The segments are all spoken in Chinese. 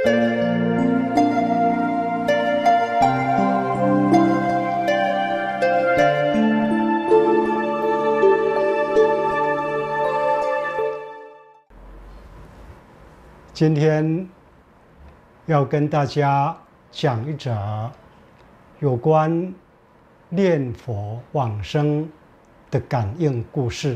今天要跟大家讲一则有关念佛往生的感应故事。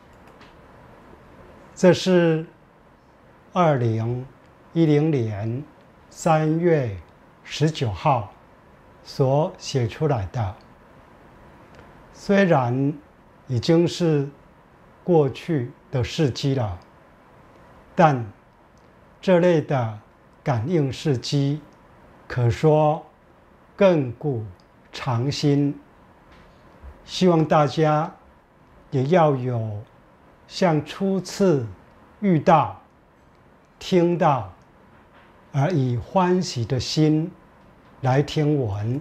这是2010年3月19号所写出来的。虽然已经是过去的事迹了，但这类的感应事迹可说亘古常新，希望大家也要有像初次遇到、听到而以欢喜的心来听闻。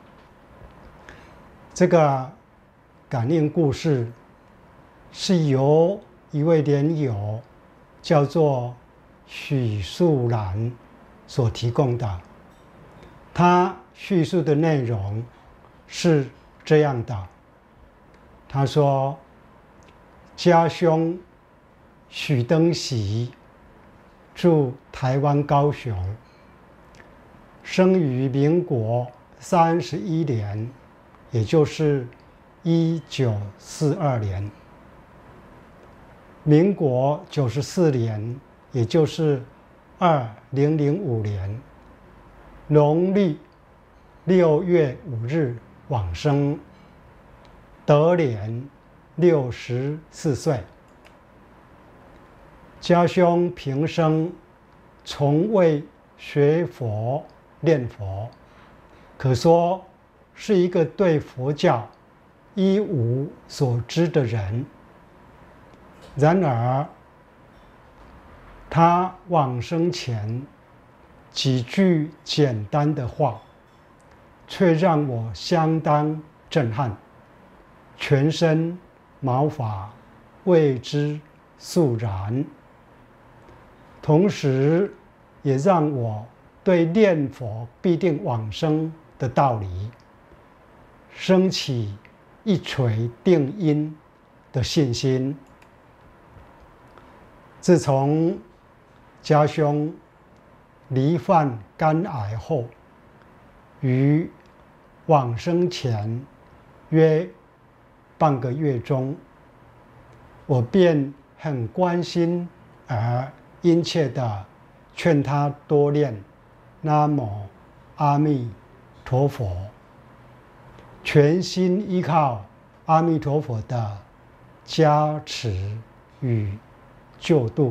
这个感应故事是由一位莲友叫做许素兰所提供的。他叙述的内容是这样的：他说，家兄许登喜住台湾高雄，生于民国31年，也就是1942年。民国94年，也就是2005年，农历6月5日往生，得年64岁。家兄平生从未学佛念佛，可说是一个对佛教一无所知的人。然而他往生前几句简单的话，却让我相当震撼，全身毛发为之肃然，同时也让我对念佛必定往生的道理升起一锤定音的信心。自从家兄罹患肝癌后，于往生前约半个月中，我便很关心而殷切地劝他多念南无阿弥陀佛，全心依靠阿弥陀佛的加持与救度。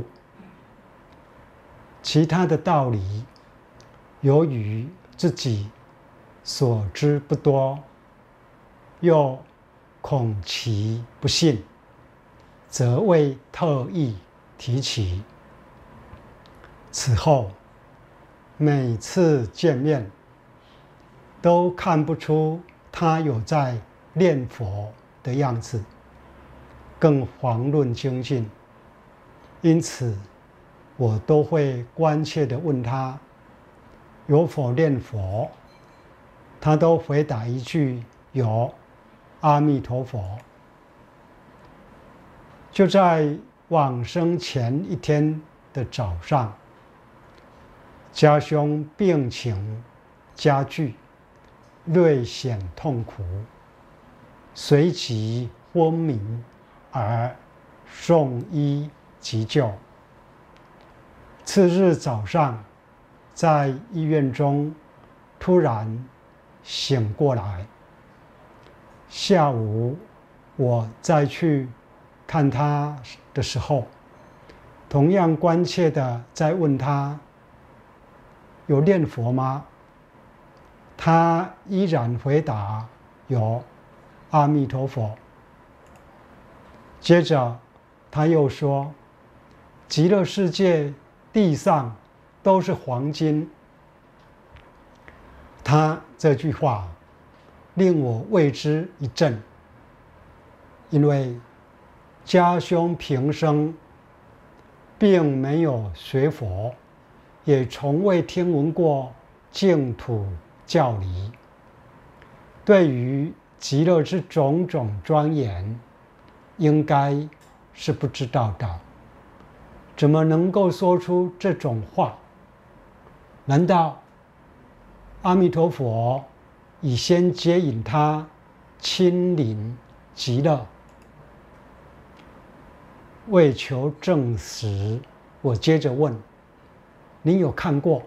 其他的道理，由于自己所知不多，又恐其不信，则未特意提起。此后每次见面，都看不出他有在念佛的样子，更遑论精进。因此我都会关切地问他有否念佛，他都回答一句有，阿弥陀佛。就在往生前一天的早上，家兄病情加剧，略显痛苦，随即昏迷而送医急救。次日早上，在医院中突然醒过来。下午我再去看他的时候，同样关切地在问他有念佛吗？他依然回答有，阿弥陀佛。接着他又说，极乐世界地上都是黄金。他这句话令我为之一振，因为家兄平生并没有学佛， 也从未听闻过净土教理，对于极乐之种种庄严，应该是不知道的，怎么能够说出这种话？难道阿弥陀佛已先接引他亲临极乐？为求证实，我接着问：你有看过？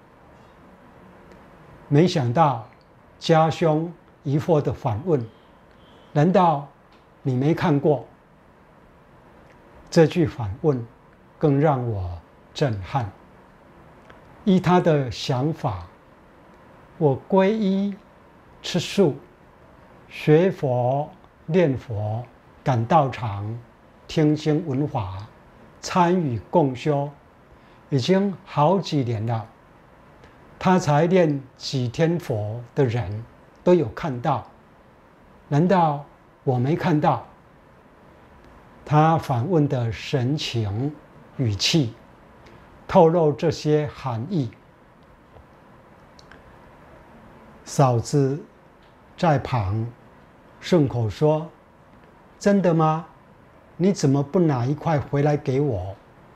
没想到家兄疑惑地反问：难道你没看过？这句反问更让我震撼。依他的想法，我皈依吃素、学佛、念佛、赶道场、听经闻法、参与共修，已经好几年了。他才念几天佛的人都有看到，难道我没看到？他反问的神情语气透露这些含义。嫂子在旁顺口说：真的吗？你怎么不拿一块回来给我？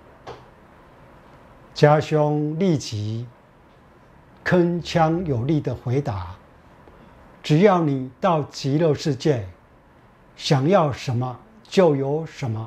家兄立即铿锵有力地回答：只要你到极乐世界，想要什么就有什么。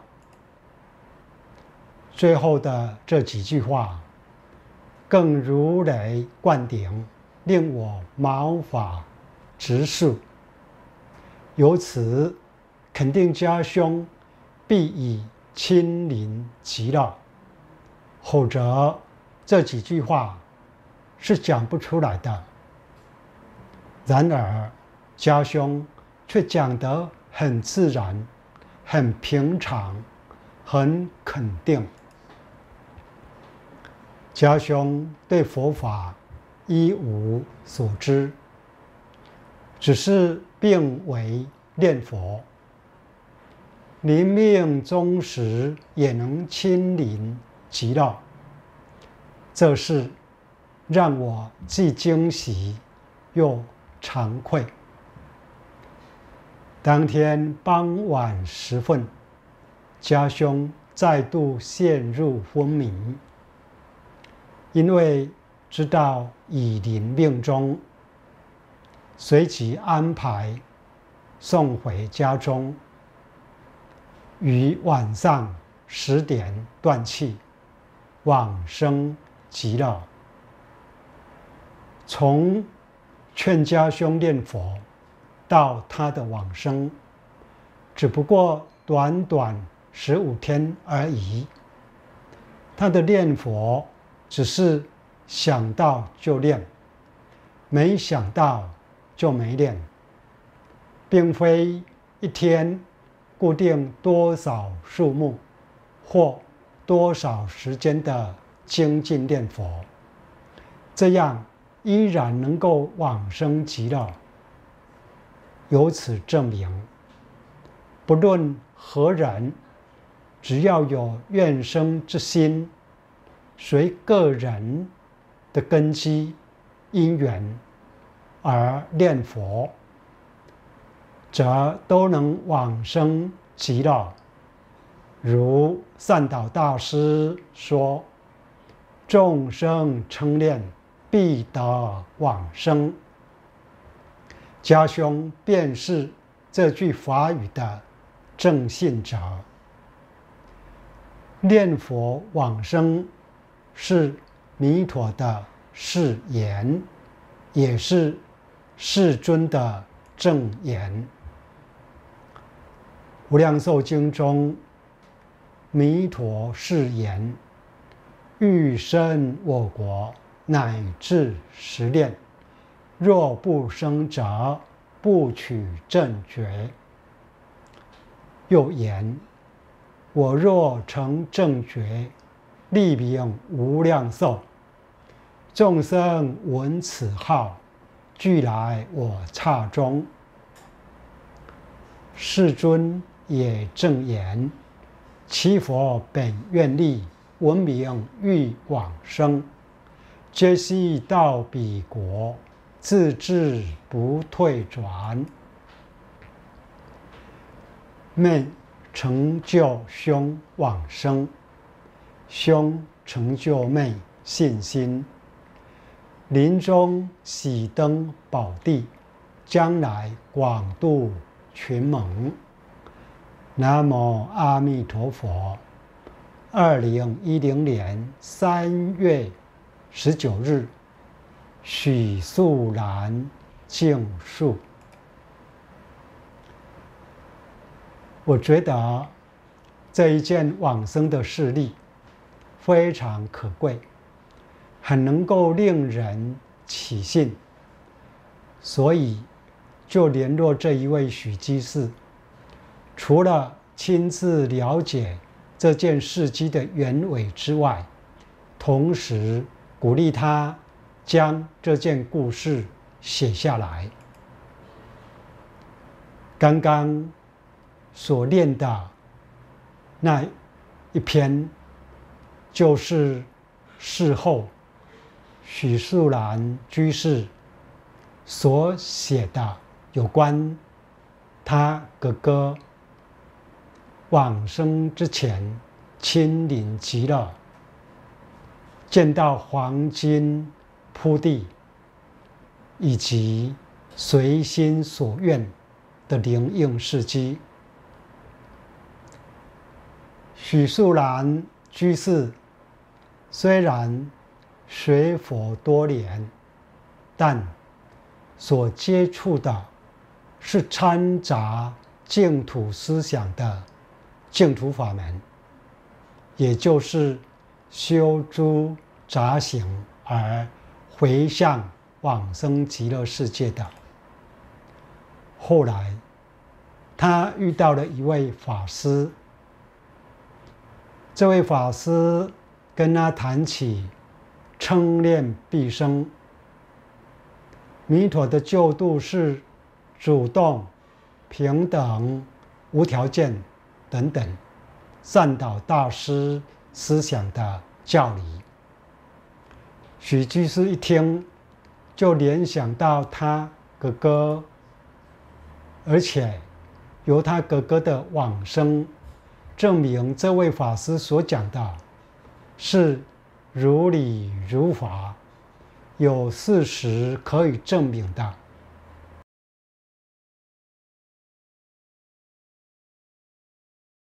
最后的这几句话更如雷贯顶，令我毛发直竖。由此肯定家兄必已亲临极乐，否则这几句话是讲不出来的。然而家兄却讲得很自然、很平常、很肯定。家兄对佛法一无所知，只是并为念佛，临命终时也能亲临极乐，这事让我既惊喜又惭愧。当天傍晚时分，家兄再度陷入昏迷，因为知道已临命终，随即安排送回家中，于晚上10点断气，往生极乐。从劝家兄念佛到他的往生，只不过短短15天而已。他的念佛只是想到就念，没想到就没念，并非一天固定多少数目或多少时间的精进念佛，这样依然能够往生极乐。由此证明，不论何人，只要有愿生之心，随个人的根基因缘而念佛，则都能往生极乐。如善导大师说：众生称念，必得往生。家兄便是这句法语的正信者。念佛往生是弥陀的誓言，也是世尊的正言。无量寿经中，弥陀誓言：欲生我国，乃至十念，若不生者，不取正觉。又言：我若成正觉，立名无量寿。众生闻此号，俱来我刹中。世尊也正言：其佛本愿力，闻名欲往生。 皆悉到彼国，自至不退转。昧成就兄往生，兄成就昧信心。临终喜登宝地，将来广度群蒙。南无阿弥陀佛。2010年3月19日，许素兰净述。我觉得这一件往生的事例非常可贵，很能够令人起信，所以就联络这一位许居士，除了亲自了解这件事迹的原委之外，同时鼓励他将这件故事写下来。刚刚所念的那一篇，就是事后许素兰居士所写的有关他哥哥往生之前亲临极乐，见到黄金铺地，以及随心所愿的灵应事迹。许素兰居士虽然学佛多年，但所接触的是掺杂净土思想的净土法门，也就是修诸杂行而回向往生极乐世界的。后来他遇到了一位法师，这位法师跟他谈起称念毕生，弥陀的救度是主动、平等、无条件等等善导大师思想的教理。许居士一听就联想到他哥哥，而且由他哥哥的往生证明这位法师所讲的是如理如法，有事实可以证明的。